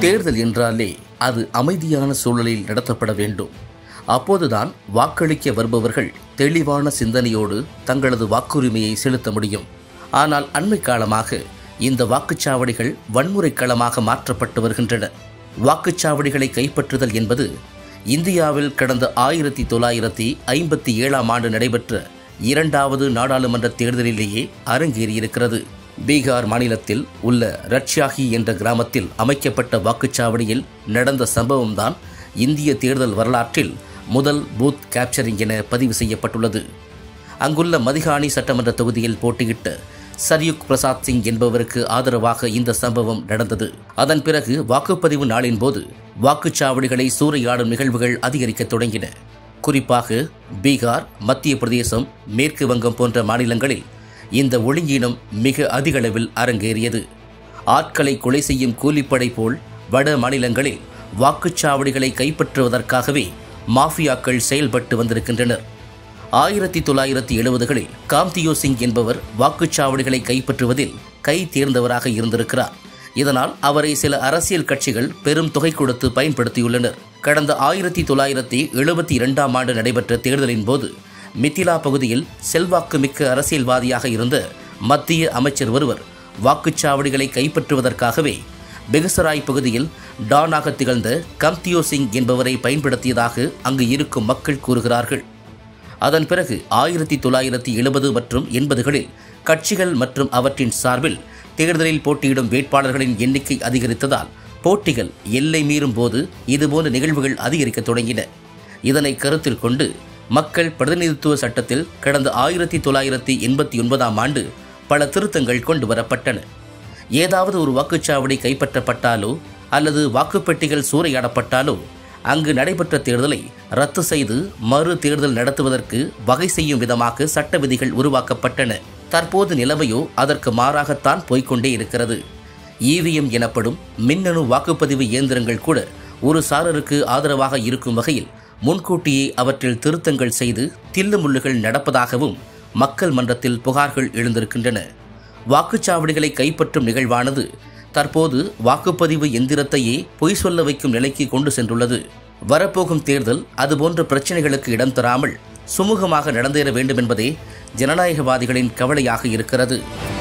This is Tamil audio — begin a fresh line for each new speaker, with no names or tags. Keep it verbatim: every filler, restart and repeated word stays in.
தேர்தல் என்றாலே அது அமைதியான சூழலில் நடத்தப்பட வேண்டும். அப்போதுதான் வாக்களிக்க வருபவர்கள் தெளிவான சிந்தனையோடு தங்களது வாக்குரிமையை செலுத்த முடியும். ஆனால் அண்மை காலமாக இந்த வாக்குச்சாவடிகள் வன்முறை களமாக மாற்றப்பட்டு வருகின்றன. வாக்குச்சாவடிகளை கைப்பற்றுதல் என்பது இந்தியாவில் கடந்த ஆயிரத்தி தொள்ளாயிரத்தி ஐம்பத்தி ஏழாம் ஆண்டு நடைபெற்ற இரண்டாவது நாடாளுமன்ற தேர்தலிலேயே அரங்கேறியிருக்கிறது. பீகார் மாநிலத்தில் உள்ள ரட்சாகி என்ற கிராமத்தில் அமைக்கப்பட்ட வாக்குச்சாவடியில் நடந்த சம்பவம்தான் இந்திய தேர்தல் வரலாற்றில் முதல் பூத் கேப்சரிங் என பதிவு செய்யப்பட்டுள்ளது. அங்குள்ள மதிகானி சட்டமன்ற தொகுதியில் போட்டியிட்ட சர்யுக் பிரசாத் சிங் என்பவருக்கு ஆதரவாக இந்த சம்பவம் நடந்தது. அதன் பிறகு வாக்குப்பதிவு நாளின் போது வாக்குச்சாவடிகளை சூறையாடும் நிகழ்வுகள் அதிகரிக்க தொடங்கின. குறிப்பாக பீகார், மத்திய பிரதேசம், மேற்கு வங்கம் போன்ற மாநிலங்களில் இந்த ஒழுங்கீனம் மிக அதிக அளவில் அரங்கேறியது. ஆட்களை கொலை செய்யும் கூலிப்படை போல் வட மாநிலங்களில் வாக்குச்சாவடிகளை கைப்பற்றுவதற்காகவே மாஃபியாக்கள் செயல்பட்டு வந்திருக்கின்றனர். ஆயிரத்தி தொள்ளாயிரத்தி எழுபதுகளில் காம்தியோ சிங் என்பவர் வாக்குச்சாவடிகளை கைப்பற்றுவதில் கை தேர்ந்தவராக இருந்திருக்கிறார். இதனால் அவரை சில அரசியல் கட்சிகள் பெரும் தொகை கொடுத்து பயன்படுத்தியுள்ளனர். கடந்த ஆயிரத்தி தொள்ளாயிரத்தி எழுபத்தி இரண்டாம் ஆண்டு நடைபெற்ற தேர்தலின் போது மித்திலா பகுதியில் செல்வாக்கு மிக்க அரசியல்வாதியாக இருந்த மத்திய அமைச்சர் ஒருவர் வாக்குச்சாவடிகளை கைப்பற்றுவதற்காகவே பெகுசராய் பகுதியில் டானாக திகழ்ந்த காம்தியோ சிங் என்பவரை பயன்படுத்தியதாக அங்கு இருக்கும் மக்கள் கூறுகிறார்கள். அதன் பிறகு ஆயிரத்தி தொள்ளாயிரத்தி எழுபது மற்றும் எண்பதுகளில் கட்சிகள் மற்றும் அவற்றின் சார்பில் தேர்தலில் போட்டியிடும் வேட்பாளர்களின் எண்ணிக்கை அதிகரித்ததால் போட்டிகள் எல்லை மீறும் போது இதுபோன்ற நிகழ்வுகள் அதிகரிக்க தொடங்கின. இதனை கருத்தில் கொண்டு மக்கள் பிரதிநிதித்துவ சட்டத்தில் கடந்த ஆயிரத்தி தொள்ளாயிரத்தி எண்பத்தி ஒன்பதாம் ஆண்டு பல திருத்தங்கள் கொண்டு வரப்பட்டன. ஏதாவது ஒரு வாக்குச்சாவடி கைப்பற்றப்பட்டாலோ அல்லது வாக்குப்பெட்டிகள் சூறையாடப்பட்டாலோ அங்கு நடைபெற்ற தேர்தலை ரத்து செய்து மறு தேர்தல் நடத்துவதற்கு வகை செய்யும் விதமாக சட்ட விதிகள் உருவாக்கப்பட்டன. தற்போது நிலைமையோ அதற்கு மாறாகத்தான் போய்கொண்டே இருக்கிறது. இவிஎம் எனப்படும் மின்னணு வாக்குப்பதிவு இயந்திரங்கள் கூட ஒரு சாரருக்கு ஆதரவாக இருக்கும் வகையில் முன்கூட்டியே அவற்றில் திருத்தங்கள் செய்து தில்லுமுள்ளுகள் நடப்பதாகவும் மக்கள் மன்றத்தில் புகார்கள் எழுந்திருக்கின்றன. வாக்குச்சாவடிகளை கைப்பற்றும் நிகழ்வானது தற்போது வாக்குப்பதிவு எந்திரத்தையே பொய் சொல்ல வைக்கும் நிலைக்கு கொண்டு சென்றுள்ளது. வரப்போகும் தேர்தல் அதுபோன்ற பிரச்சனைகளுக்கு இடம் தராமல் சுமூகமாக நடந்தேற வேண்டும் என்பதே ஜனநாயகவாதிகளின் கவலையாக இருக்கிறது.